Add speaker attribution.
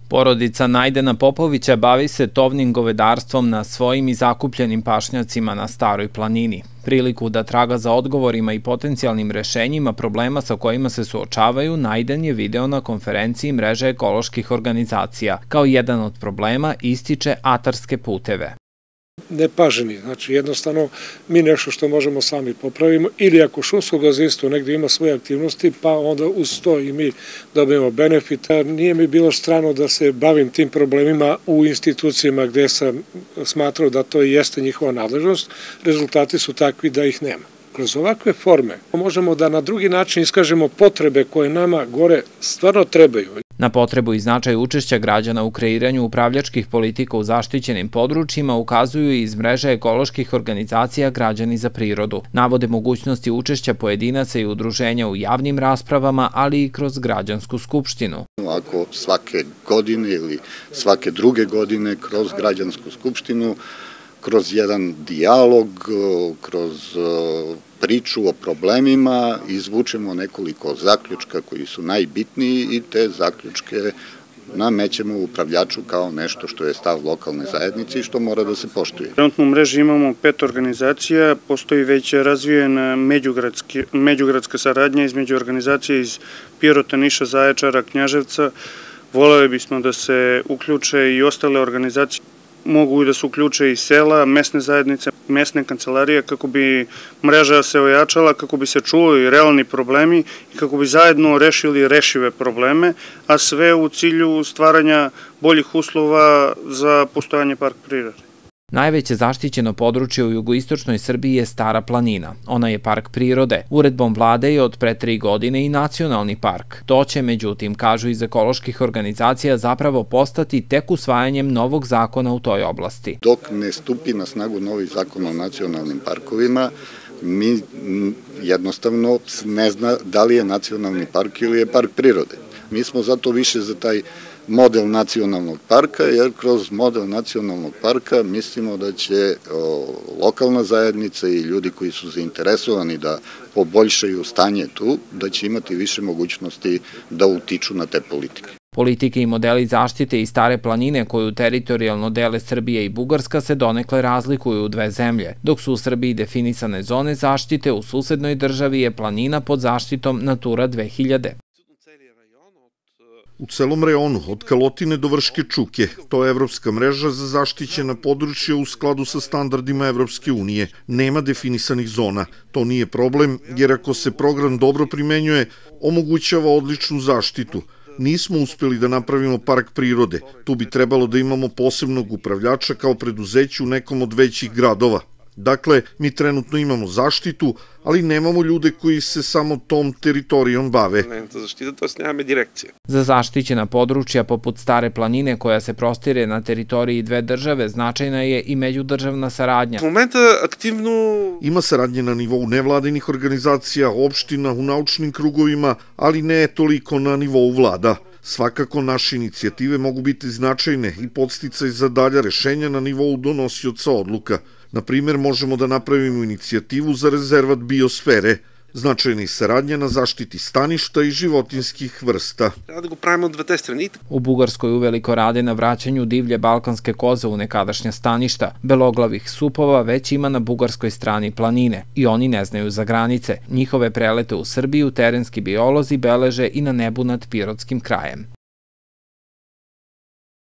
Speaker 1: Porodica Najdena Popovića bavi se tovnim govedarstvom na svojim i zakupljenim pašnjacima na Staroj planini. Priliku da traga za odgovorima i potencijalnim rešenjima problema sa kojima se suočavaju, Najden je video na konferenciji mreže ekoloških organizacija. Kao jedan od problema ističe atarske puteve.
Speaker 2: Nepaženi, znači jednostavno mi nešto što možemo sami popravimo ili ako šumsko gazdinstvo negdje ima svoje aktivnosti pa onda uz to i mi dobijemo benefit. Nije mi bilo strano da se bavim tim problemima u institucijama gde sam smatrao da to jeste njihova nadležnost, rezultati su takvi da ih nema. Kroz ovakve forme možemo da na drugi način iskažemo potrebe koje nama gore stvarno trebaju.
Speaker 1: Na potrebu i značaj učešća građana u kreiranju upravljačkih politika u zaštićenim područjima ukazuju i iz mreže ekoloških organizacija Građani za prirodu. Navode mogućnosti učešća pojedinaca i udruženja u javnim raspravama, ali i kroz građansku skupštinu.
Speaker 3: Ako svake godine ili svake druge godine kroz građansku skupštinu, kroz jedan dijalog, kroz priču o problemima, izvučemo nekoliko zaključka koji su najbitniji i te zaključke namećemo upravljaču kao nešto što je stav lokalne zajednice i što mora da se poštuje.
Speaker 4: Trenutno u mreži imamo 5 organizacija, postoji već razvijena međugradska saradnja između organizacija iz Pirota, Niša, Zaječara, Knjaževca. Voleli bismo da se uključe i ostale organizacije. Mogu i da se uključe i sela, mesne zajednice, mesne kancelarije kako bi mreža se ojačala, kako bi se čuli realni problemi i kako bi zajedno rešili rešive probleme, a sve u cilju stvaranja boljih uslova za postojanje parka prirode.
Speaker 1: Najveće zaštićeno područje u jugoistočnoj Srbiji je Stara planina. Ona je park prirode. Uredbom vlade je od pre 3 godine i nacionalni park. To će, međutim, kažu iz ekoloških organizacija, zapravo postati tek usvajanjem novog zakona u toj oblasti.
Speaker 3: Dok ne stupi na snagu novi zakon o nacionalnim parkovima, mi jednostavno ne zna da li je nacionalni park ili je park prirode. Mi smo zato više za taj model nacionalnog parka, jer kroz model nacionalnog parka mislimo da će lokalna zajednica i ljudi koji su zainteresovani da poboljšaju stanje tu, da će imati više mogućnosti da utiču na te politike.
Speaker 1: Politike i modeli zaštite i Stare planine koju teritorijalno dele Srbija i Bugarska se donekle razlikuju u dve zemlje. Dok su u Srbiji definisane zone zaštite, u susednoj državi je planina pod zaštitom Natura 2000.
Speaker 5: U celom reonu, od Kalotine do Vrške Čuke, to je evropska mreža za zaštićena područja u skladu sa standardima Evropske unije. Nema definisanih zona. To nije problem, jer ako se program dobro primenjuje, omogućava odličnu zaštitu. Nismo uspeli da napravimo park prirode. Tu bi trebalo da imamo posebnog upravljača kao preduzeće u nekom od većih gradova. Dakle, mi trenutno imamo zaštitu, ali nemamo ljude koji se samo tom teritorijom bave.
Speaker 1: Za zaštićena područja poput Stare planine koja se prostire na teritoriji dve države značajna je i međudržavna saradnja.
Speaker 5: Ima saradnje na nivou nevladinih organizacija, opština, u naučnim krugovima, ali ne toliko na nivou vlada. Svakako naše inicijative mogu biti značajne i podsticaj za dalja rešenja na nivou donosioca odluka. Na primjer, možemo da napravimo inicijativu za rezervat biosfere, značajna je saradnja na zaštiti staništa i životinjskih vrsta.
Speaker 1: U Bugarskoj uveliko rade na vraćanju divlje balkanske koze u nekadašnja staništa. Beloglavih supova već ima na bugarskoj strani planine i oni ne znaju za granice. Njihove prelete u Srbiju terenski biolozi beleže i na nebu nad Pirotskim krajem.